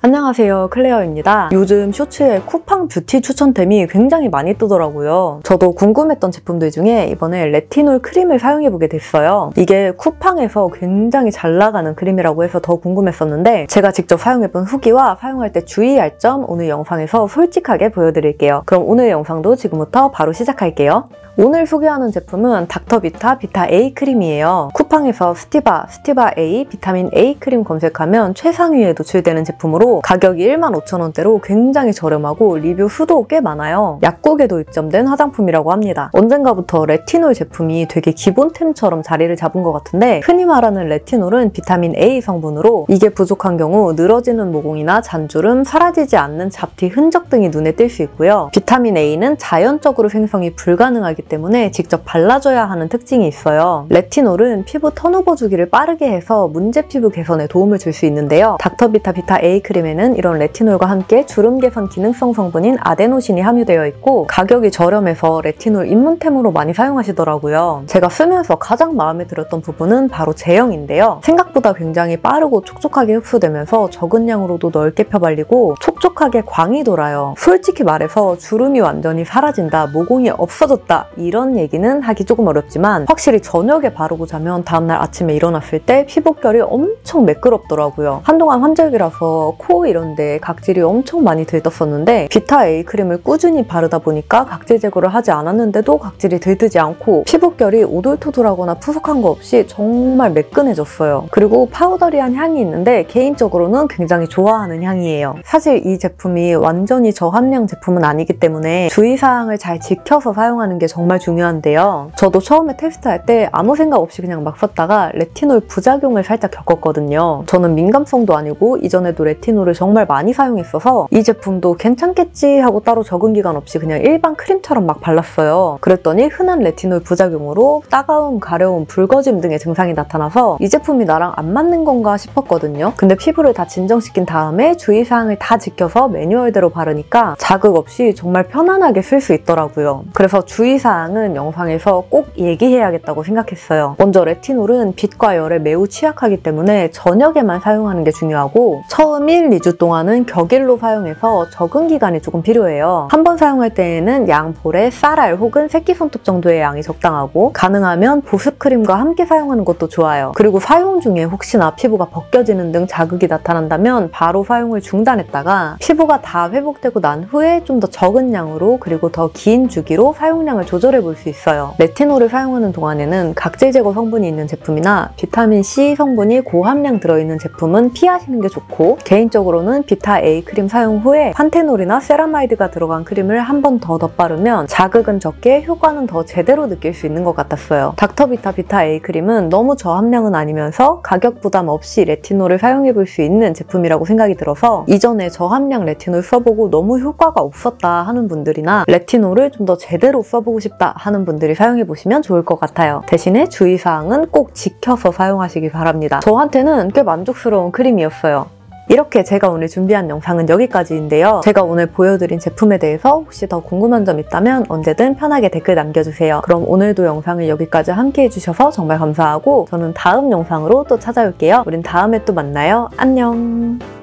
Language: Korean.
안녕하세요, 클레어입니다. 요즘 쇼츠에 쿠팡 뷰티 추천템이 굉장히 많이 뜨더라고요. 저도 궁금했던 제품들 중에 이번에 레티놀 크림을 사용해보게 됐어요. 이게 쿠팡에서 굉장히 잘 나가는 크림이라고 해서 더 궁금했었는데 제가 직접 사용해본 후기와 사용할 때 주의할 점 오늘 영상에서 솔직하게 보여드릴게요. 그럼 오늘 영상도 지금부터 바로 시작할게요. 오늘 소개하는 제품은 닥터비타 비타 A 크림이에요. 쿠팡에서 스티바 A 비타민 A 크림 검색하면 최상위에 노출되는 제품으로 가격이 15,000원대로 굉장히 저렴하고 리뷰 수도 꽤 많아요. 약국에도 입점된 화장품이라고 합니다. 언젠가부터 레티놀 제품이 되게 기본템처럼 자리를 잡은 것 같은데 흔히 말하는 레티놀은 비타민 A 성분으로 이게 부족한 경우 늘어지는 모공이나 잔주름, 사라지지 않는 잡티 흔적 등이 눈에 띌 수 있고요. 비타민 A는 자연적으로 생성이 불가능하기 때문에 직접 발라줘야 하는 특징이 있어요. 레티놀은 피부 턴오버 주기를 빠르게 해서 문제 피부 개선에 도움을 줄 수 있는데요. 닥터비타 비타 A 크림에는 이런 레티놀과 함께 주름 개선 기능성 성분인 아데노신이 함유되어 있고 가격이 저렴해서 레티놀 입문템으로 많이 사용하시더라고요. 제가 쓰면서 가장 마음에 들었던 부분은 바로 제형인데요. 생각보다 굉장히 빠르고 촉촉하게 흡수되면서 적은 양으로도 넓게 펴발리고 촉촉하게 광이 돌아요. 솔직히 말해서 주름이 완전히 사라진다, 모공이 없어졌다 이런 얘기는 하기 조금 어렵지만 확실히 저녁에 바르고 자면 다음날 아침에 일어났을 때 피부결이 엄청 매끄럽더라고요. 한동안 환절기라서 코 이런데 각질이 엄청 많이 들떴었는데 비타 A 크림을 꾸준히 바르다 보니까 각질 제거를 하지 않았는데도 각질이 들뜨지 않고 피부결이 오돌토돌하거나 푸석한 거 없이 정말 매끈해졌어요. 그리고 파우더리한 향이 있는데 개인적으로는 굉장히 좋아하는 향이에요. 사실 이 제품이 완전히 저함량 제품은 아니기 때문에 주의사항을 잘 지켜서 사용하는 게 정말 중요한데요. 저도 처음에 테스트할 때 아무 생각 없이 그냥 막 썼다가 레티놀 부작용을 살짝 겪었거든요. 저는 민감성도 아니고 이전에도 레티놀을 정말 많이 사용했어서 이 제품도 괜찮겠지 하고 따로 적응 기간 없이 그냥 일반 크림처럼 막 발랐어요. 그랬더니 흔한 레티놀 부작용으로 따가움, 가려움, 붉어짐 등의 증상이 나타나서 이 제품이 나랑 안 맞는 건가 싶었거든요. 근데 피부를 다 진정시킨 다음에 주의사항을 다 지켜서 매뉴얼대로 바르니까 자극 없이 정말 편안하게 쓸 수 있더라고요. 그래서 주의사항은 영상에서 꼭 얘기해야겠다고 생각했어요. 먼저 레티놀은 빛과 열에 매우 취약하기 때문에 저녁에만 사용하는 게 중요하고 처음 1, 2주 동안은 격일로 사용해서 적응 기간이 조금 필요해요. 한 번 사용할 때에는 양볼에 쌀알 혹은 새끼손톱 정도의 양이 적당하고 가능하면 보습크림과 함께 사용하는 것도 좋아요. 그리고 사용 중에 혹시나 피부가 벗겨지는 등 자극이 나타난다면 바로 사용을 중단했다가 피부가 다 회복되고 난 후에 좀 더 적은 양으로 그리고 더 긴 주기로 사용량을 조절해 볼 수 있어요. 레티놀을 사용하는 동안에는 각질 제거 성분이 있는 제품이나 비타민 C 성분이 고함량 들어있는 제품은 피하시는 게 좋고 개인적으로는 비타 A 크림 사용 후에 판테놀이나 세라마이드가 들어간 크림을 한 번 더 덧바르면 자극은 적게 효과는 더 제대로 느낄 수 있는 것 같았어요. 닥터비타 비타 A 크림은 너무 저함량은 아니면서 가격 부담 없이 레티놀을 사용해 볼 수 있는 제품이라고 생각이 들어서 이전에 저함량 레티놀 써보고 너무 효과가 없었다 하는 분들이나 레티놀을 좀 더 제대로 써보고 싶다 하는 분들이 사용해보시면 좋을 것 같아요. 대신에 주의사항은 꼭 지켜서 사용하시기 바랍니다. 저한테는 꽤 만족스러운 크림이었어요. 이렇게 제가 오늘 준비한 영상은 여기까지인데요. 제가 오늘 보여드린 제품에 대해서 혹시 더 궁금한 점 있다면 언제든 편하게 댓글 남겨주세요. 그럼 오늘도 영상을 여기까지 함께 해주셔서 정말 감사하고 저는 다음 영상으로 또 찾아올게요. 우린 다음에 또 만나요. 안녕!